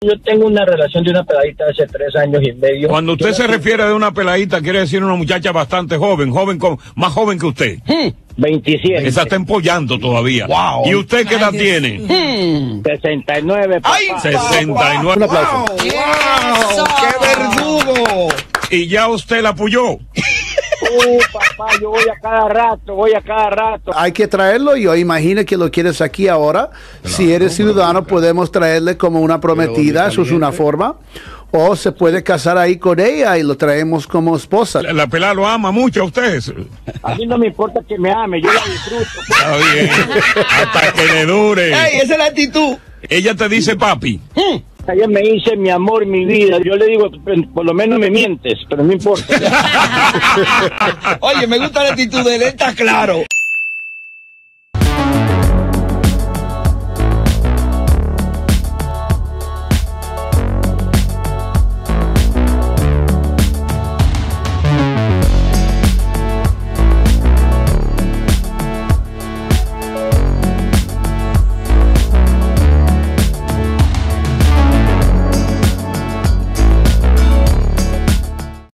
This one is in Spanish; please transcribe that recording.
Yo tengo una relación de una peladita hace 3 años y medio. Cuando usted se refiere de una peladita, quiere decir una muchacha bastante joven, más joven que usted. 27. Esa está empollando todavía. Wow. ¿Y usted qué edad tiene? 69, papá. ¡Ay, 69. Un aplauso. ¡Wow! ¡Qué verdugo! ¿Y ya usted la apoyó? Papá, yo voy a cada rato. Hay que traerlo. Yo imagino que lo quieres aquí ahora. Claro, si eres ciudadano, podemos traerle como una prometida. Eso es una forma. O se puede casar ahí con ella y lo traemos como esposa. La pelada lo ama mucho a usted. A mí no me importa que me ame, yo la disfruto. Está bien. Hasta que le dure. ¡Ey, esa es la actitud! Ella te dice papi. Ella me dice mi amor, mi vida. Yo le digo, por lo menos me mientes, pero no importa. Oye, me gusta la actitud de él, está claro.